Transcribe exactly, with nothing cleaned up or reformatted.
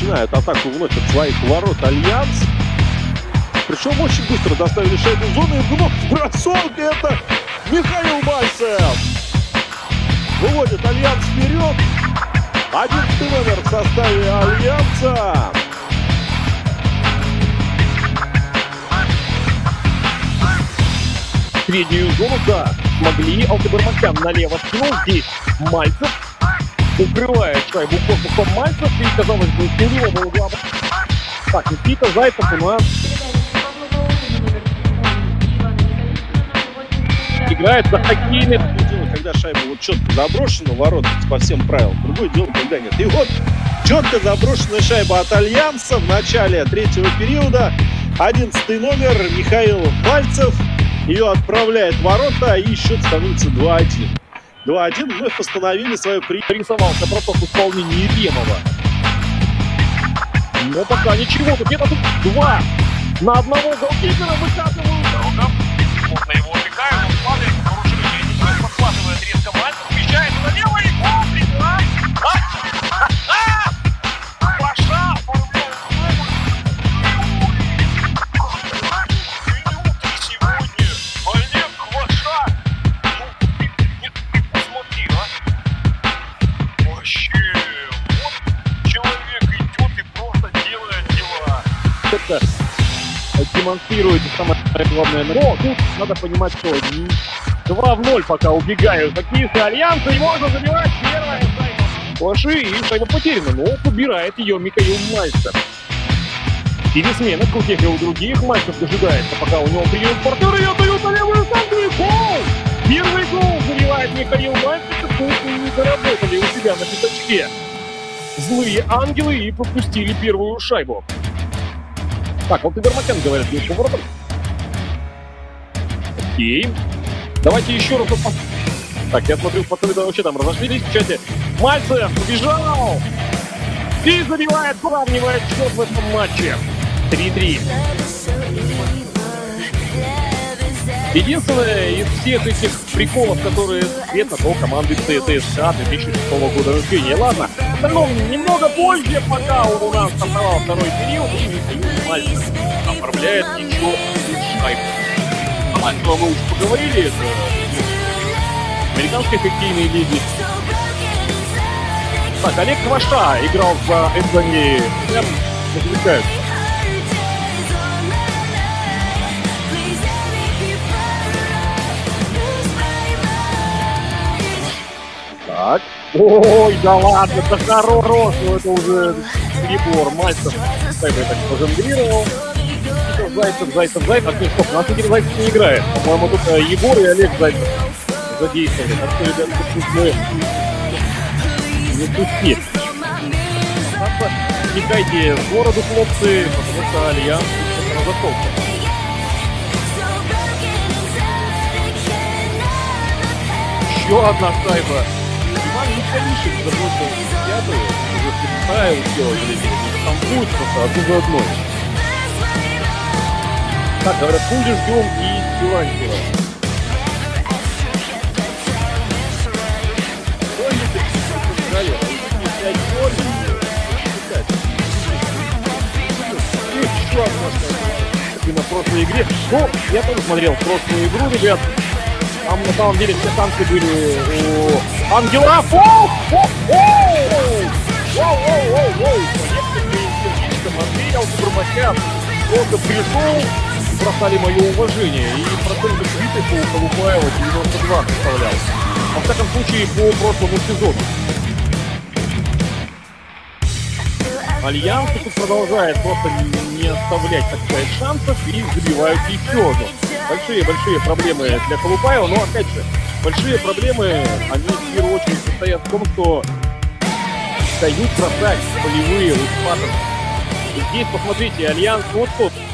начинают атаку вновь от своих ворот Альянс. Причем очень быстро доставили шайбу в зону. И вновь бросок. Это Михаил Мальцев. Выводит Альянс вперед. Одиннадцатый номер в составе Альянса. Среднюю зону, да, смогли. Алтыбармакян налево скинул. Здесь Мальцев укрывает шайбу корпусом Мальцев. И, казалось бы, с углового угла. Так, Никита Зайцев у нас играет за хоккейный. Когда шайба вот четко заброшена, ворот по всем правилам. Другое дело, когда нет. И вот четко заброшенная шайба от Альянса в начале третьего периода. Одиннадцатый номер Михаил Мальцев ее отправляет в ворота, и счет становится два один. два один. Вновь постановили свою при... Рисовался бросок в исполнении Ремова. Но пока ничего. Где-то тут два на одного голкипера выкатывают. Плотно его убегают, он падает, нарушение не подхватывает резко Мальцев, въезжает налево и гол, блин, а! Паша, оформляет сегодня, Олег Кваша. Нет, ты посмотри, а. Вообще, вот человек идет и просто делает дела. Это демонстрирует самое главное. Но тут надо понимать, что два в ноль пока убегают хоккеисты Альянса, и можно забивать первая шайба Кваши, и шайба потеряна, но убирает ее Михаил Мальцев. Пересмена у тех и у других. Мальцев дожидается, пока у него приедут партнеры, и отдают на левую станцию, и гол! Первый гол забивает Михаил Мальцев, и не доработали у себя на пятачке злые ангелы и пропустили первую шайбу. Так, Алтыбармакян, говорят, бьет поворотом. Окей. Давайте еще раз. Так, я смотрю, пацаны вообще там разошлись в чате. Мальцев убежал! И забивает, сравнивает счет в этом матче. три-три. Единственное из всех этих приколов, которые свет на то команды ЦСКА две тысячи шестого года рождения. Ладно, в остальном немного позже, пока у нас стартовал второй период, и Михаил Мальцев оформляет еще шайбу. А Мальцева мы уже поговорили, это американской хоккейной лиги. Так, Олег Кваша играл за Эдзани. Прям развлекают. Так. Ой, да ладно, да хорош, ну это уже перебор. Мальцев шайбой так пожонглировал. Зайцев, Зайцев, Зайцев. А стоп, у нас теперь Зайцев не играет. По-моему, тут Егор и Олег Зайцев задействовали. Так что, ребята, тут мы не пусти. Вникайте в городу, хлопцы, потому что Альянс на засолке. Еще одна шайба. Иван Николишин забросил пятую, уже представил все, там будет просто одну за одной. Так, говорят, будешь ждем и Силантьева. Еще одна на прошлой игре. Ну, я тоже смотрел прошлую игру, ребят. Там на самом деле все танцы были у Ангела. Воу! Воу-воу-воу-воу! Андрей Алтыбармакян просто пришел, бросали мое уважение. И процент битвы по Колупаеву девяносто два составлял. Во всяком случае, по прошлому сезону. Альянс тут продолжает просто не оставлять, так сказать, шансов и забивают еще одну. Большие-большие проблемы для Колупаева, но опять же, большие проблемы, они в первую очередь состоят в том, что дают бросать полевые лучпаттерны. И здесь, посмотрите, Альянс вот тут